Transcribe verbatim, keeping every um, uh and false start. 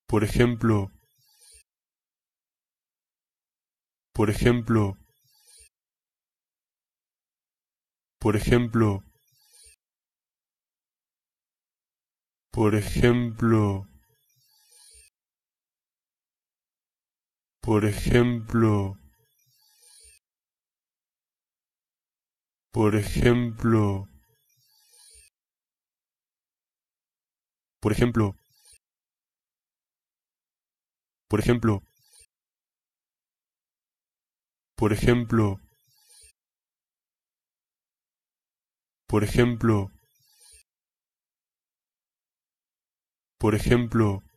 por ejemplo, por ejemplo, por ejemplo, por ejemplo, por ejemplo, por ejemplo, por ejemplo, por ejemplo, por ejemplo, por ejemplo, por ejemplo,